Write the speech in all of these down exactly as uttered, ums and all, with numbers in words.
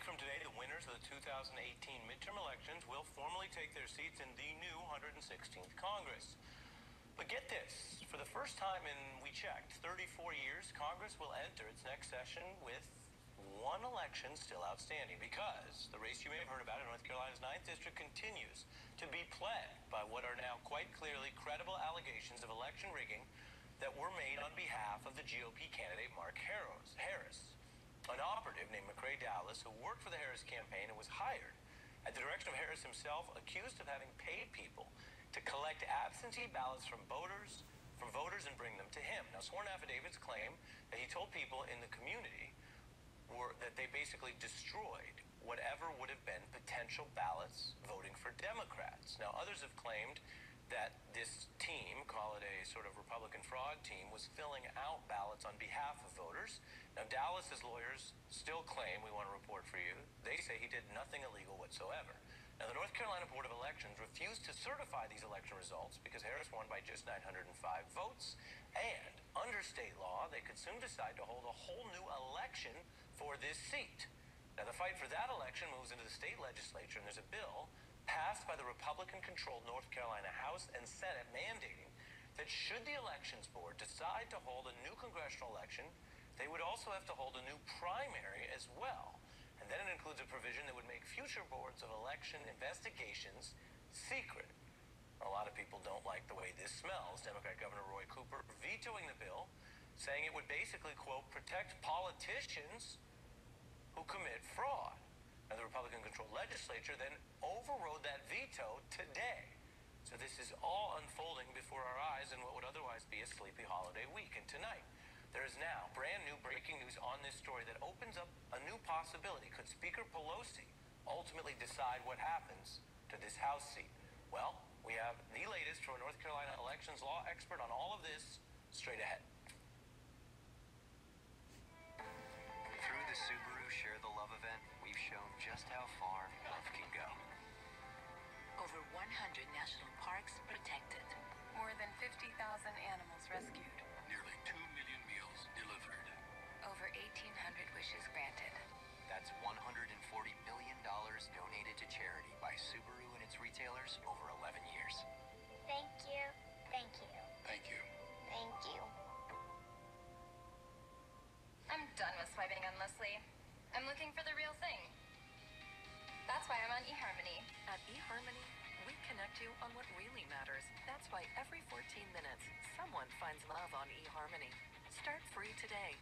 week from today, the winners of the two thousand eighteen midterm elections will formally take their seats in the new one hundred sixteenth Congress. But get this, for the first time in, we checked, thirty-four years, Congress will enter its next session with one election still outstanding, because the race you may have heard about in North Carolina's ninth District continues to be plagued by what are now quite clearly credible allegations of election rigging that were made on behalf of the G O P candidate Mark Harris. An operative named McCrae Dowless, who worked for the Harris campaign and was hired at the direction of Harris himself, accused of having paid people to collect absentee ballots from voters, from voters and bring them to him. Now, sworn affidavits claim that he told people in the community were that they basically destroyed whatever would have been potential ballots voting for Democrats. Now, others have claimed that this team, call it a sort of Republican fraud team, was filling out ballots on behalf of voters. Now, Dallas's lawyers still claim, we want to report for you, they say he did nothing illegal whatsoever. Now, the North Carolina Board of Elections refused to certify these election results because Harris won by just nine hundred five votes. And under state law, they could soon decide to hold a whole new election for this seat. Now, the fight for that election moves into the state legislature, and there's a bill passed by the Republican-controlled North Carolina House and Senate mandating that should the Elections Board decide to hold a new congressional election, they would also have to hold a new primary as well. And then it includes a provision that would make future boards of election investigations secret. A lot of people don't like the way this smells. Democrat Governor Roy Cooper vetoing the bill, saying it would basically, quote, protect politicians who commit fraud. Now, the Republican-controlled legislature then overrode that veto today. So this is all unfolding before our eyes in what would otherwise be a sleepy holiday week. And tonight, there is now brand new breaking news on this story that opens up a new possibility. Could Speaker Pelosi ultimately decide what happens to this House seat? Well, we have the latest from a North Carolina elections law expert on all of this straight ahead. Through the Subaru Share the Love event, we've shown just how far love can go. Over one hundred national parks protected. More than fifty thousand animals rescued. Nearly two million meals delivered. Over eighteen hundred wishes granted. That's one hundred forty billion dollars donated to charity by Subaru and its retailers over eleven years. Thank you. Thank you. Thank you. Thank you. I'm done with swiping endlessly. I'm looking for the real thing. That's why I'm on eHarmony. At eHarmony, we connect you on what really matters. That's why every fourteen minutes, someone finds love on eHarmony. Start free today.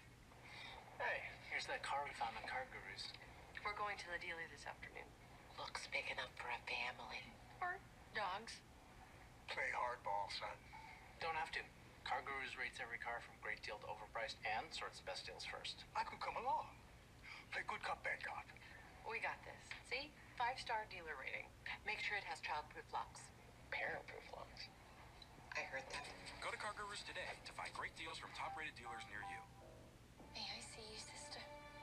Hey, here's that car we found on Car Gurus. We're going to the dealer this afternoon. Looks big enough for a family. Or dogs. Play hardball, son. Don't have to. Car Gurus rates every car from great deal to overpriced and sorts the best deals first. I could come along. Play good cop, bad cop. We got this. See? Five-star dealer rating. Make sure it has child-proof locks. Parent-proof locks. I heard that. Go to Car Gurus today to find great deals from top-rated dealers near you. May I see you, sister?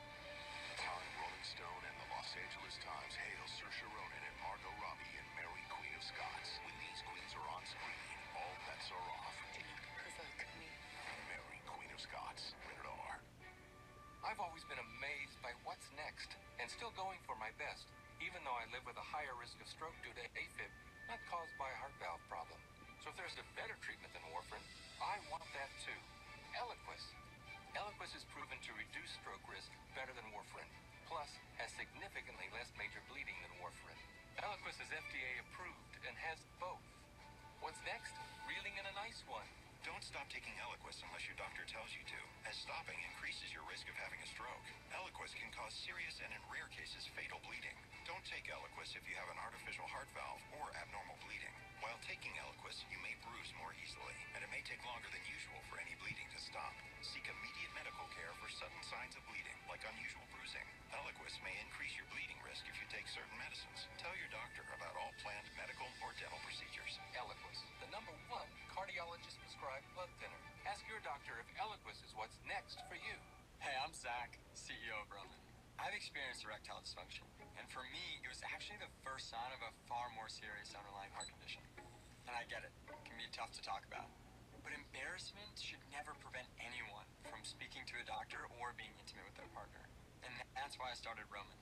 Time, Rolling Stone, and the Los Angeles Times hail Saoirse Ronan and Margot Robbie in Mary, Queen of Scots. When these queens are on screen, all bets are off. Provoke me. Mary, Queen of Scots. Rated R. I've always been amazed by what's next and still going for my best, even though I live with a higher risk of stroke due to AFib, not caused by a heart valve problem. So if there's a better treatment than warfarin, I want that too. Eliquis. Eliquis is proven to reduce stroke risk better than warfarin, plus has significantly less major bleeding than warfarin. Eliquis is F D A approved and has both. What's next? Reeling in a nice one. Don't stop taking Eliquis unless your doctor tells you to, as stopping increases your risk of having a stroke. Eliquis can cause serious and, in rare cases, fatal bleeding. Don't take Eliquis if you have an artificial heart valve or abnormal bleeding. While taking Eliquis, you may bruise more easily, and it may take longer than usual for any bleeding to stop. Seek immediate medical care for sudden signs of bleeding, like unusual bruising. Eliquis may increase your bleeding risk if you take certain medicines. Tell your doctor about all planned medical or dental procedures. Eliquis, the number one cardiologist prescribed blood thinner. Ask your doctor if Eliquis is what's next for you. Hey, I'm Zach, C E O of Roman. I've experienced erectile dysfunction, and for me, it was actually the first sign of a far more serious underlying heart condition. And I get it, it can be tough to talk about. But embarrassment should never prevent anyone from speaking to a doctor or being intimate with their partner. And that's why I started Roman.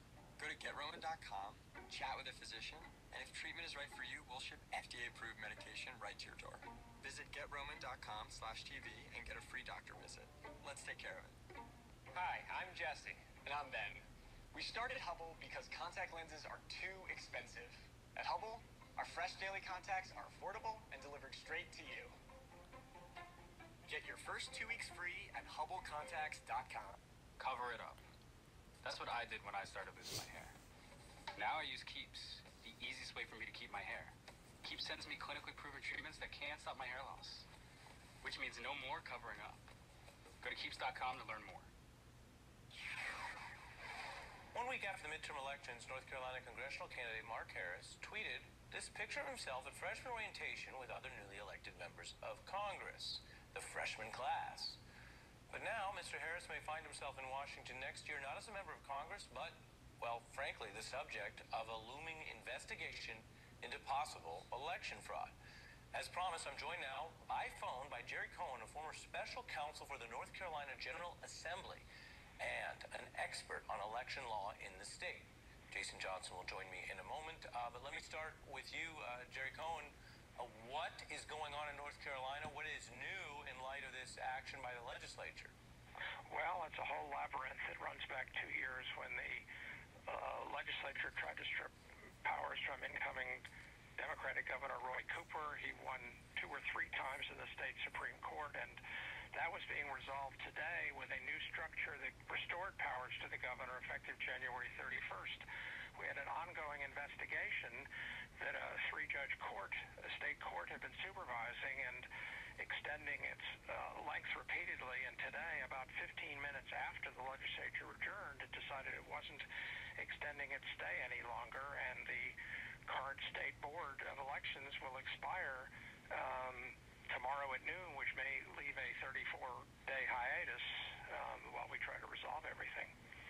Go to get roman dot com, chat with a physician, and if treatment is right for you, we'll ship F D A-approved medication right to your door. Visit get roman dot com slash T V and get a free doctor visit. Let's take care of it. Hi, I'm Jesse. And I'm Ben. We started Hubble because contact lenses are too expensive. At Hubble, our fresh daily contacts are affordable and delivered straight to you. Get your first two weeks free at hubble contacts dot com. Cover it up. That's what I did when I started losing my hair. Now I use Keeps, the easiest way for me to keep my hair. Keeps sends me clinically proven treatments that can't stop my hair loss, which means no more covering up. Go to keeps dot com to learn more. One week after the midterm elections, North Carolina congressional candidate Mark Harris tweeted this picture of himself at freshman orientation with other newly elected members of Congress, the freshman class. But now, Mister Harris may find himself in Washington next year not as a member of Congress, but, well, frankly, the subject of a looming investigation into possible election fraud. As promised, I'm joined now by phone by Jerry Cohen, a former special counsel for the North Carolina General Assembly and an expert on election law in the state. Jason Johnson will join me in a moment, uh, but let me start with you, uh, Jerry Cohen. Uh, what is going on in North Carolina? What is new in light of this action by the legislature? Well, it's a whole labyrinth. It runs back two years when the uh, legislature tried to strip powers from incoming Democratic Governor Roy Cooper. He won two or three times in the state Supreme Court, and that was being resolved today with a new structure that restored powers to the governor effective January thirty-first. We had an ongoing investigation that a three-judge court, a state court, had been supervising and extending its uh, length repeatedly. And today, about fifteen minutes after the legislature adjourned, it decided it wasn't extending its stay any longer, and the current state board of elections will expire um, tomorrow at noon, which may leave a thirty-four day hiatus um, while we try to resolve everything.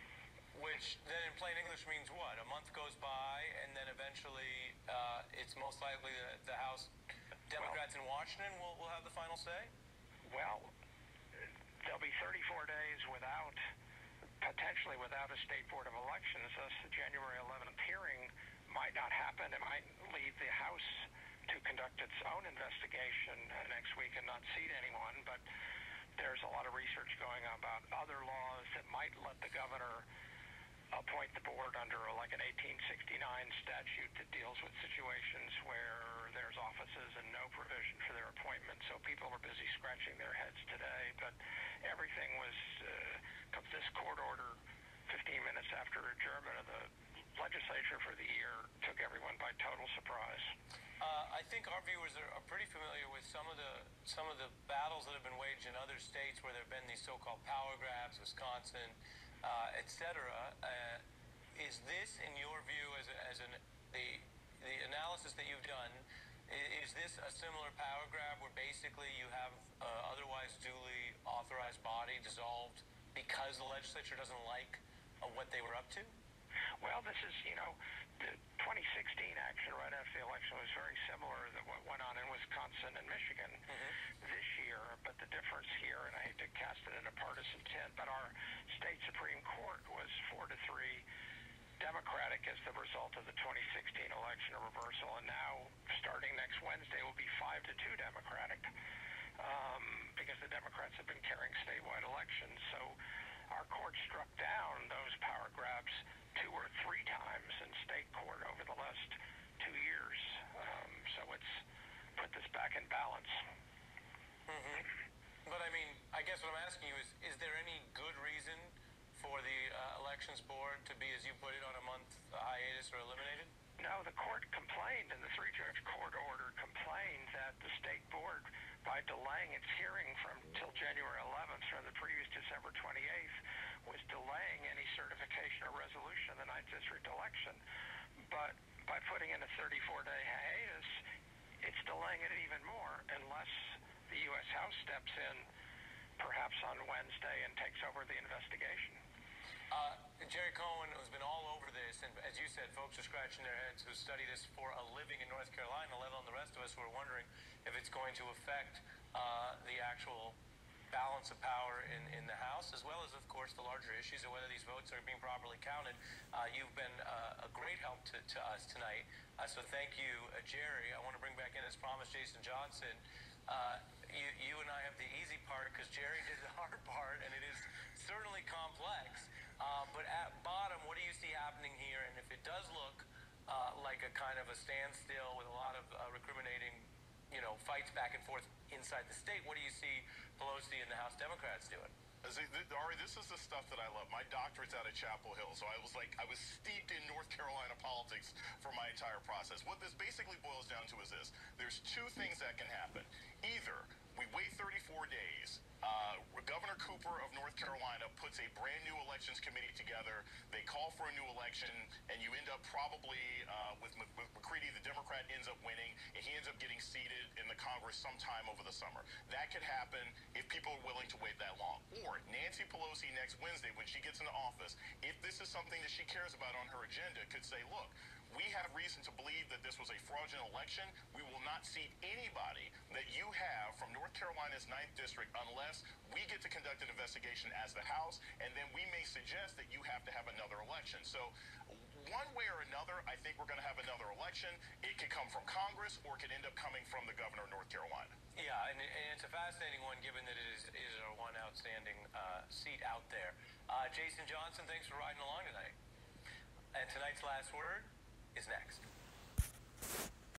Which then in plain English means what? A month goes by and then eventually uh, it's most likely that the House Democrats well, in Washington will, will have the final say? Well, there'll be thirty-four days without, potentially without a state board of elections. Thus the January eleventh hearing might not happen. It might leave the House to conduct its own investigation next week and not seat anyone, but there's a lot of research going on about other laws that might let the governor appoint the board under like an eighteen sixty-nine statute that deals with situations where there's offices and no provision for their appointment. So people are busy scratching their heads today, but everything was, uh, this court order fifteen minutes after adjournment of the legislature for the year took everyone by total surprise. Uh, I think our viewers are, are pretty familiar with some of the some of the battles that have been waged in other states where there have been these so-called power grabs, Wisconsin, uh, et cetera. Uh, is this, in your view, as, a, as an, the the analysis that you've done, is, is this a similar power grab where basically you have uh, otherwise duly authorized body dissolved because the legislature doesn't like uh, what they were up to? Well, this is, you know, the twenty sixteen action right after the election was very similar to what went on in Wisconsin and Michigan mm-hmm. this year, but the difference here, and I hate to cast it in a partisan tint, but our state Supreme Court was four to three Democratic as the result of the twenty sixteen election reversal, and now, starting next Wednesday, will be five to two Democratic, um, because the Democrats have been carrying statewide elections. So our court struck down those power grabs two or three times in state court over the last two years. Um, so it's put this back in balance. Mm-hmm. But I mean, I guess what I'm asking you is, is there any good reason for the uh, elections board to be, as you put it, on a month hiatus or eliminated? No, the court complained, and the three-judge court order complained that the state board, by delaying its hearing from till January eleventh from the previous December twenty-eighth, was delaying any certification or resolution of the ninth District election. But by putting in a thirty-four day hiatus, it's delaying it even more unless the U S House steps in perhaps on Wednesday and takes over the investigation. Uh, Jerry Cohen has been all over this, and as you said, folks are scratching their heads who study this for a living in North Carolina, let alone the rest of us who are wondering if it's going to affect uh, the actual balance of power in, in the House, as well as, of course, the larger issues of whether these votes are being properly counted. Uh, you've been uh, a great help to, to us tonight. Uh, so thank you, uh, Jerry. I want to bring back in, as promised, Jason Johnson. Uh, you, you and I have the easy part because Jerry did the hard part, and it is certainly complex. Uh, but at bottom, what do you see happening here? And if it does look uh, like a kind of a standstill with a lot of uh, recriminating, you know, fights back and forth inside the state, what do you see Pelosi and the House Democrats doing? Ari, this is the stuff that I love. My doctorate's out of Chapel Hill, so I was like, I was steeped in North Carolina politics for my entire process. What this basically boils down to is this. There's two things that can happen. Either we wait thirty-four days, uh, Governor Cooper of North Carolina puts a brand new elections committee together, they call for a new election, and you end up probably uh, with, with McCready, the Democrat ends up winning, and he ends up getting seated in the Congress sometime over the summer. That could happen if people are willing to wait that long. Or Nancy Pelosi next Wednesday, when she gets into office, if this is something that she cares about on her agenda, could say, look, we have reason to believe that this was a fraudulent election. We will not seat anybody that you have from North Carolina's ninth District unless we get to conduct an investigation as the House, and then we may suggest that you have to have another election. So one way or another, I think we're going to have another election. It could come from Congress, or it could end up coming from the governor of North Carolina. Yeah, and, and it's a fascinating one, given that it is, is our one outstanding uh, seat out there. Uh, Jason Johnson, thanks for riding along tonight. And tonight's last word is next.